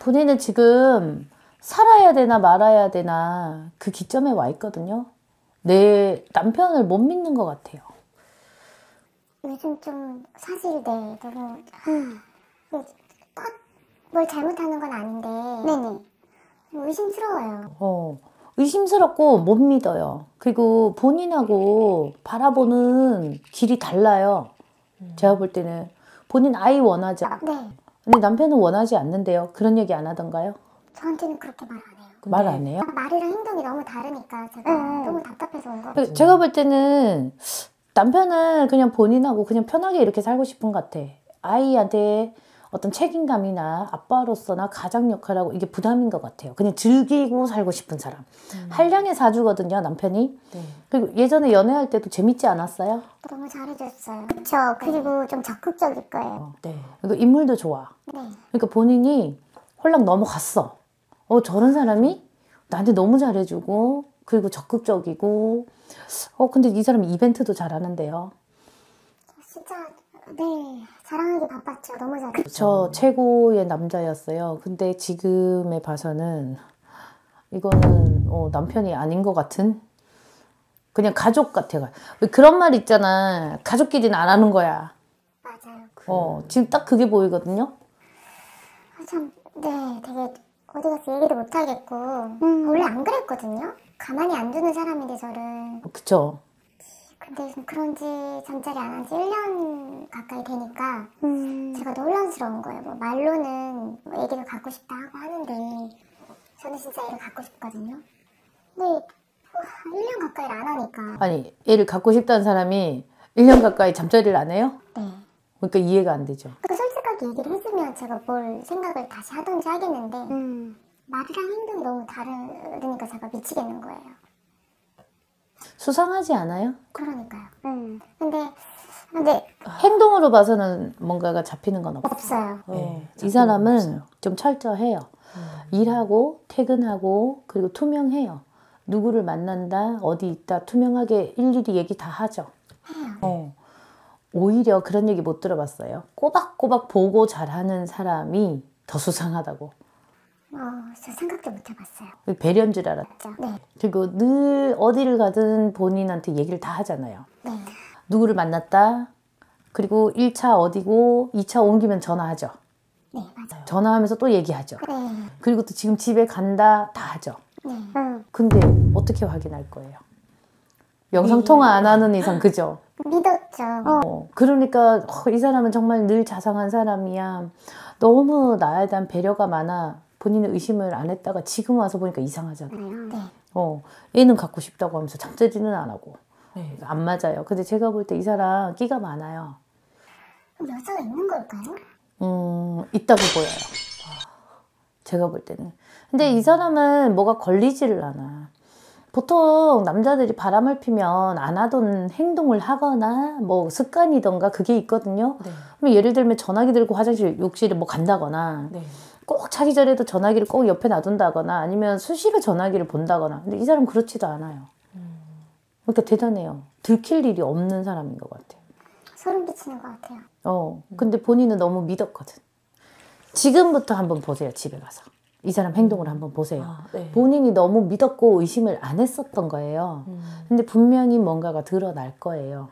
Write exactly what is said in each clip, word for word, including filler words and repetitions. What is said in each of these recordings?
본인은 지금 살아야 되나 말아야 되나 그 기점에 와 있거든요. 내 남편을 못 믿는 것 같아요. 요즘 좀 사실 네 너무 딱 뭘 잘못하는 건 아닌데 네네 의심스러워요. 어, 의심스럽고 못 믿어요. 그리고 본인하고 바라보는 길이 달라요. 음. 제가 볼 때는 본인 아이 원하죠. 네. 근데 남편은 원하지 않는데요. 그런 얘기 안 하던가요? 저한테는 그렇게 말 안 해요. 말 안 해요? 말이랑 행동이 너무 다르니까 제가 음. 너무 답답해서 온 거. 제가 볼 때는 남편은 그냥 본인하고 그냥 편하게 이렇게 살고 싶은 것 같아. 아이한테 어떤 책임감이나 아빠로서나 가장 역할하고 이게 부담인 것 같아요. 그냥 즐기고 살고 싶은 사람. 음. 한량의 사주거든요, 남편이. 네. 그리고 예전에 연애할 때도 재밌지 않았어요? 너무 잘해줬어요. 그쵸. 그리고 좀 적극적일 거예요. 어, 네. 그리고 인물도 좋아. 네. 그러니까 본인이 홀랑 넘어갔어. 어, 저런 사람이 나한테 너무 잘해주고 그리고 적극적이고 어 근데 이 사람이 이벤트도 잘하는데요. 진짜 네 자랑하기 바빴죠. 너무 잘했어요. 그쵸. 최고의 남자였어요. 근데 지금에 봐서는 이거는 어, 남편이 아닌 것 같은 그냥 가족 같아요. 그런 말 있잖아. 가족끼리는 안 하는 거야. 맞아요. 어, 지금 딱 그게 보이거든요. 아, 참, 네, 되게 어디 가서 얘기도 못 하겠고 음. 원래 안 그랬거든요. 가만히 안 두는 사람인데 저를. 그쵸. 근데 요즘 그런지 잠자리 안 한 지 일 년 가까이 되니까 음. 제가 너무 혼란스러운 거예요. 뭐 말로는 뭐 애기를 갖고 싶다 하고 하는데 저는 진짜 애를 갖고 싶거든요. 근데 일 년 가까이를 안 하니까. 아니, 애를 갖고 싶다는 사람이 일 년 가까이 잠자리를 안 해요? 네. 그러니까 이해가 안 되죠. 그러니까 솔직하게 얘기를 해주면 제가 뭘 생각을 다시 하든지 하겠는데 음. 말이랑 행동이 너무 다르니까 제가 미치겠는 거예요. 수상하지 않아요? 그러니까요. 음. 근데 근데 행동으로 봐서는 뭔가가 잡히는 건 없어요. 없어요. 네, 이 사람은 없어요. 좀 철저해요. 음. 일하고 퇴근하고 그리고 투명해요. 누구를 만난다, 어디 있다 투명하게 일일이 얘기 다 하죠. 해요. 어. 오히려 그런 얘기 못 들어봤어요. 꼬박꼬박 보고 잘하는 사람이 더 수상하다고. 어, 저 생각도 못 해봤어요. 배려인 줄 알았죠. 네. 그리고 늘 어디를 가든 본인한테 얘기를 다 하잖아요. 네. 누구를 만났다. 그리고 일 차 어디고 이 차 옮기면 전화하죠. 네, 맞아요. 전화하면서 또 얘기하죠. 네. 그리고 또 지금 집에 간다 다 하죠. 네. 응. 근데 어떻게 확인할 거예요? 영상통화 안 하는 이상 그죠? 믿었죠. 어, 그러니까 어, 이 사람은 정말 늘 자상한 사람이야. 너무 나에 대한 배려가 많아. 본인은 의심을 안 했다가 지금 와서 보니까 이상하잖아요. 네. 어, 얘는 갖고 싶다고 하면서 잠자리는 안 하고. 네, 안 맞아요. 근데 제가 볼 때 이 사람 끼가 많아요. 여자가 있는 걸까요? 음, 있다고 보여요. 제가 볼 때는. 근데 이 사람은 뭐가 걸리지를 않아. 보통 남자들이 바람을 피면 안 하던 행동을 하거나 뭐 습관이던가 그게 있거든요. 네. 그럼 예를 들면 전화기 들고 화장실, 욕실에 뭐 간다거나 네. 꼭 자기 전에도 전화기를 꼭 옆에 놔둔다거나 아니면 수시로 전화기를 본다거나. 근데 이 사람은 그렇지도 않아요. 음. 그러니까 대단해요. 들킬 일이 없는 사람인 것 같아요. 소름 끼치는 것 같아요. 어, 근데 본인은 너무 믿었거든. 지금부터 한번 보세요, 집에 가서. 이 사람 행동을 한번 보세요. 아, 네. 본인이 너무 믿었고 의심을 안 했었던 거예요. 음. 근데 분명히 뭔가가 드러날 거예요.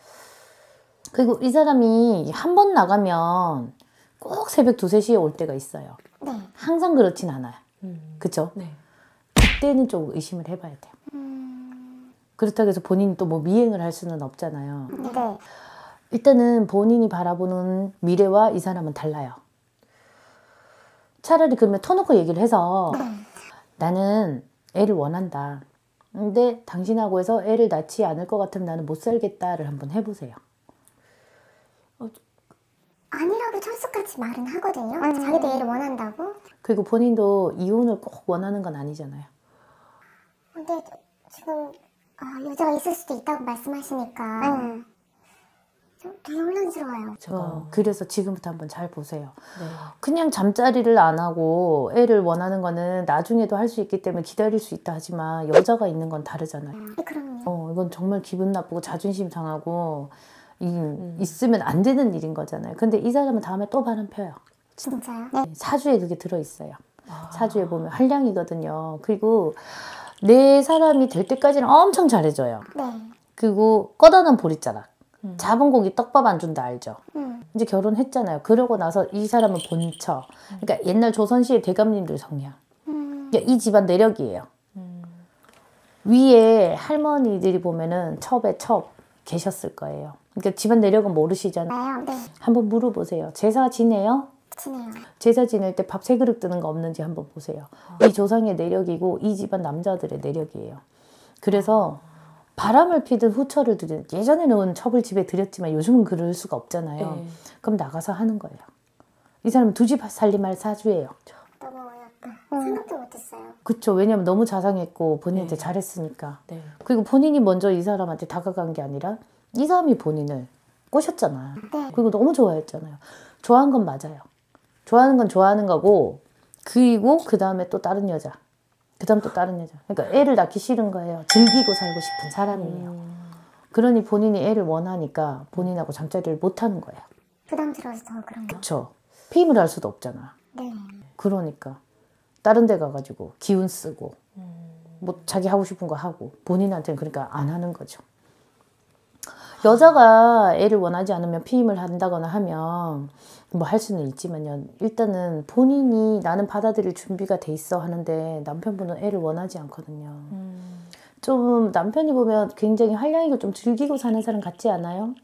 그리고 이 사람이 한 번 나가면 꼭 새벽 두세 시에 올 때가 있어요. 네. 항상 그렇진 않아요. 음. 그쵸? 네. 그때는 좀 의심을 해봐야 돼요. 음. 그렇다고 해서 본인이 또 뭐 미행을 할 수는 없잖아요. 네. 일단은 본인이 바라보는 미래와 이 사람은 달라요. 차라리 그러면 터놓고 얘기를 해서 나는 애를 원한다. 근데 당신하고 해서 애를 낳지 않을 것 같으면 나는 못 살겠다를 한번 해보세요. 어, 아니라고 철수같이 말은 하거든요. 음. 자기도 애를 원한다고. 그리고 본인도 이혼을 꼭 원하는 건 아니잖아요. 근데 지금 아, 여자가 있을 수도 있다고 말씀하시니까 음. 되게 혼란스러워요. 어, 그래서 지금부터 한번 잘 보세요. 네. 그냥 잠자리를 안 하고 애를 원하는 거는 나중에도 할 수 있기 때문에 기다릴 수 있다 하지만 여자가 있는 건 다르잖아요. 네, 그럼요. 어, 이건 정말 기분 나쁘고 자존심 상하고 이, 음. 있으면 안 되는 일인 거잖아요. 근데 이 사람은 다음에 또 바람 펴요. 진짜요? 네. 사주에 그게 들어있어요. 아. 사주에 보면 한량이거든요. 그리고 내 사람이 될 때까지는 엄청 잘해줘요. 네. 그리고 꺼다는 보릿자락. 음. 잡은 고기 떡밥 안 준다 알죠? 음. 이제 결혼했잖아요. 그러고 나서 이 사람은 본처. 그러니까 옛날 조선시의 대감님들 성향. 음. 그러니까 이 집안 내력이에요. 음. 위에 할머니들이 보면은 첩에 첩 계셨을 거예요. 그러니까 집안 내력은 모르시잖아요. 네. 한번 물어보세요. 제사 지내요? 지내요. 제사 지낼 때 밥 세 그릇 뜨는 거 없는지 한번 보세요. 아. 이 조상의 내력이고 이 집안 남자들의 내력이에요. 그래서 바람을 피든 후처를 들이든 예전에는 첩을 집에 들였지만 요즘은 그럴 수가 없잖아요. 네. 그럼 나가서 하는 거예요. 이 사람은 두 집 살림할 사주예요. 너무 어렵다. 생각도 못했어요. 그쵸. 왜냐면 너무 자상했고 본인한테 네. 잘했으니까. 네. 그리고 본인이 먼저 이 사람한테 다가간 게 아니라 이 사람이 본인을 꼬셨잖아요. 네. 그리고 너무 좋아했잖아요. 좋아한 건 맞아요. 좋아하는 건 좋아하는 거고 그리고 그 다음에 또 다른 여자. 그 다음 또 다른 여자. 그러니까 애를 낳기 싫은 거예요. 즐기고 살고 싶은 사람이에요. 음. 그러니 본인이 애를 원하니까 본인하고 잠자리를 못하는 거예요. 부담스러워서 더 그런 거. 그쵸. 피임을 할 수도 없잖아. 네. 그러니까 다른 데 가가지고 기운 쓰고 음. 뭐 자기 하고 싶은 거 하고 본인한테는 그러니까 안 하는 거죠. 여자가 애를 원하지 않으면 피임을 한다거나 하면 뭐 할 수는 있지만요. 일단은 본인이 나는 받아들일 준비가 돼 있어 하는데 남편분은 애를 원하지 않거든요. 음. 좀 남편이 보면 굉장히 한량이고 좀 즐기고 사는 사람 같지 않아요?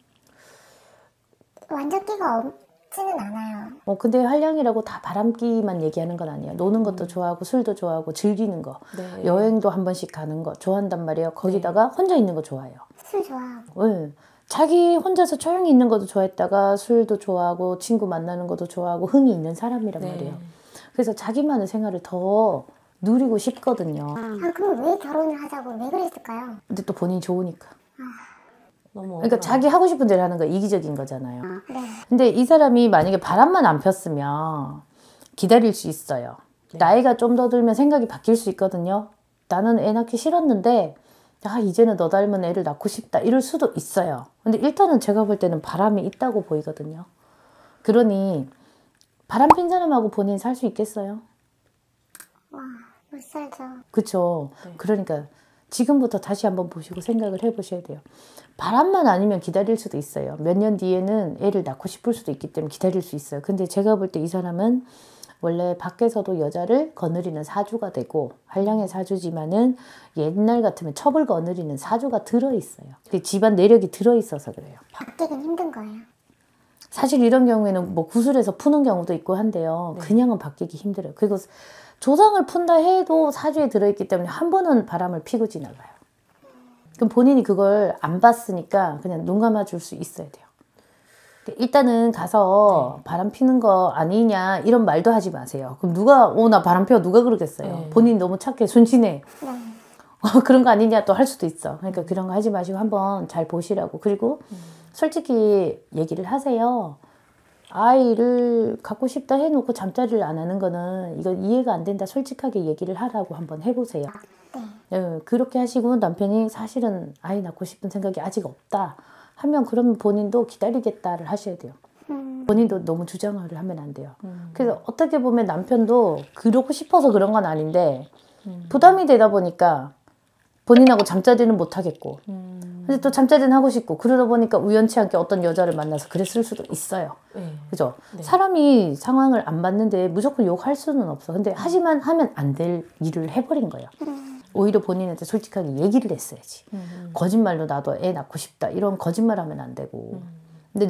완전 끼가 없지는 않아요. 어, 근데 한량이라고 다 바람기만 얘기하는 건 아니에요. 노는 것도 음. 좋아하고 술도 좋아하고 즐기는 거. 네. 여행도 한 번씩 가는 거 좋아한단 말이에요. 거기다가 네. 혼자 있는 거 좋아해요. 술 좋아하고. 네. 자기 혼자서 조용히 있는 것도 좋아했다가 술도 좋아하고 친구 만나는 것도 좋아하고 흥이 있는 사람이란 네. 말이에요. 그래서 자기만의 생활을 더 누리고 싶거든요. 아, 그럼 왜 결혼을 하자고 왜 그랬을까요? 근데 또 본인이 좋으니까. 아, 너무 그러니까 자기 하고 싶은 대로 하는 거 이기적인 거잖아요. 아, 네. 근데 이 사람이 만약에 바람만 안 폈으면 기다릴 수 있어요. 네. 나이가 좀 더 들면 생각이 바뀔 수 있거든요. 나는 애 낳기 싫었는데 아 이제는 너 닮은 애를 낳고 싶다 이럴 수도 있어요. 근데 일단은 제가 볼 때는 바람이 있다고 보이거든요. 그러니 바람 핀 사람하고 본인 살 수 있겠어요? 와, 못 살죠. 그쵸. 네. 그러니까 지금부터 다시 한번 보시고 생각을 해보셔야 돼요. 바람만 아니면 기다릴 수도 있어요. 몇 년 뒤에는 애를 낳고 싶을 수도 있기 때문에 기다릴 수 있어요. 근데 제가 볼 때 이 사람은 원래 밖에서도 여자를 거느리는 사주가 되고 한량의 사주지만은 옛날 같으면 첩을 거느리는 사주가 들어있어요. 집안 내력이 들어있어서 그래요. 바뀌긴 힘든 거예요. 사실 이런 경우에는 뭐 구슬에서 푸는 경우도 있고 한데요. 네. 그냥은 바뀌기 힘들어요. 그리고 조상을 푼다 해도 사주에 들어있기 때문에 한 번은 바람을 피고 지나가요. 그럼 본인이 그걸 안 봤으니까 그냥 눈 감아줄 수 있어야 돼요. 일단은 가서 네. 바람 피는 거 아니냐 이런 말도 하지 마세요. 그럼 누가 어 나 바람 피워 누가 그러겠어요. 네. 본인 너무 착해 순진해 네. 어, 그런 거 아니냐 또 할 수도 있어. 그러니까 그런 거 하지 마시고 한번 잘 보시라고. 그리고 음. 솔직히 얘기를 하세요. 아이를 갖고 싶다 해놓고 잠자리를 안 하는 거는 이건 이해가 안 된다. 솔직하게 얘기를 하라고 한번 해보세요. 네. 네, 그렇게 하시고 남편이 사실은 아이 낳고 싶은 생각이 아직 없다 하면 그러면 본인도 기다리겠다를 하셔야 돼요. 음. 본인도 너무 주장을 하면 안 돼요. 음. 그래서 어떻게 보면 남편도 그러고 싶어서 그런 건 아닌데 음. 부담이 되다 보니까 본인하고 잠자리는 못 하겠고 음. 근데 또 잠자리는 하고 싶고 그러다 보니까 우연치 않게 어떤 여자를 만나서 그랬을 수도 있어요. 네. 그죠? 네. 사람이 상황을 안 봤는데 무조건 욕할 수는 없어. 근데 하지만 하면 안 될 일을 해버린 거예요. 음. 오히려 본인한테 솔직하게 얘기를 했어야지. 음. 거짓말로 나도 애 낳고 싶다. 이런 거짓말 하면 안 되고. 음. 근데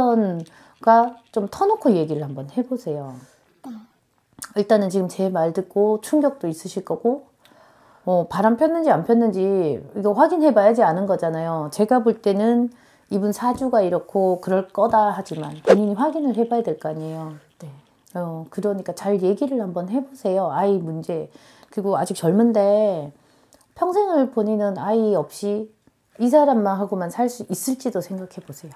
남편과 좀 터놓고 얘기를 한번 해보세요. 네. 일단은 지금 제 말 듣고 충격도 있으실 거고 어, 바람 폈는지 안 폈는지 이거 확인해봐야지 아는 거잖아요. 제가 볼 때는 이분 사주가 이렇고 그럴 거다 하지만 본인이 확인을 해봐야 될 거 아니에요. 네. 어, 그러니까 잘 얘기를 한번 해보세요. 아이 문제. 그리고 아직 젊은데 평생을 본인은 아이 없이 이 사람만 하고만 살 수 있을지도 생각해 보세요.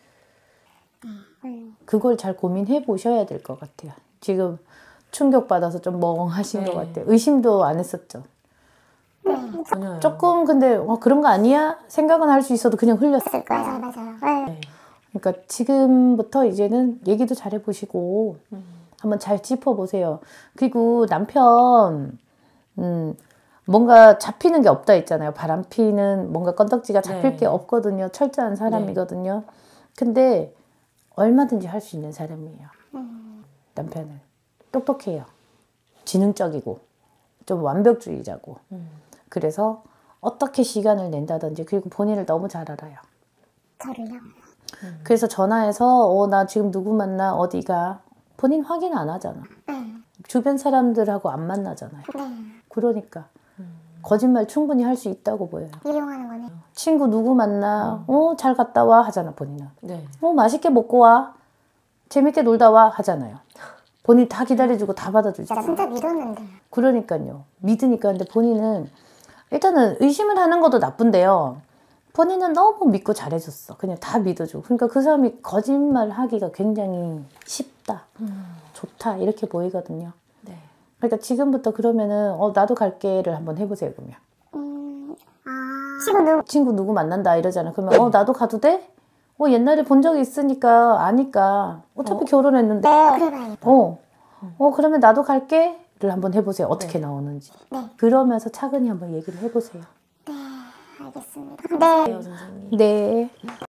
그걸 잘 고민해 보셔야 될 것 같아요. 지금 충격받아서 좀 멍하신 네. 것 같아요. 의심도 안 했었죠? 네. 조금 근데 어, 그런 거 아니야? 생각은 할 수 있어도 그냥 흘렸을 거예요. 맞아요. 맞아요. 네. 그러니까 지금부터 이제는 얘기도 잘 해보시고 음. 한번 잘 짚어보세요. 그리고 남편 음, 뭔가 잡히는 게 없다 있잖아요. 바람피는 뭔가 건덕지가 잡힐 네. 게 없거든요. 철저한 사람이거든요. 네. 근데 얼마든지 할 수 있는 사람이에요. 음. 남편은 똑똑해요. 지능적이고 좀 완벽주의자고 음. 그래서 어떻게 시간을 낸다든지 그리고 본인을 너무 잘 알아요. 저를요? 음. 그래서 전화해서 어, 나 지금 누구 만나 어디가 본인 확인 안 하잖아. 네. 주변 사람들하고 안 만나잖아요. 네. 그러니까 음. 거짓말 충분히 할 수 있다고 보여요. 이용하는 거네. 친구 누구 만나 음. 어, 잘 갔다 와 하잖아 본인은. 네. 어, 맛있게 먹고 와 재밌게 놀다 와 하잖아요. 본인 다 기다려주고 다 받아주지. 나 진짜 믿었는데. 그러니까요. 믿으니까. 근데 본인은 일단은 의심을 하는 것도 나쁜데요. 본인은 너무 믿고 잘해줬어. 그냥 다 믿어주고. 그러니까 그 사람이 거짓말 하기가 굉장히 쉽다. 음. 좋다. 이렇게 보이거든요. 네. 그러니까 지금부터 그러면은 어 나도 갈게를 한번 해보세요. 그러면. 음. 아. 친구 누구? 친구 누구 만난다 이러잖아. 그러면 어 나도 가도 돼? 어 옛날에 본 적이 있으니까 아니까. 어차피 어? 결혼했는데. 네. 그래봐야겠다. 어. 어 그러면 나도 갈게. 를 한번 해보세요. 어떻게 네. 나오는지. 네. 그러면서 차근히 한번 얘기를 해보세요. 네, 알겠습니다. 네. 네.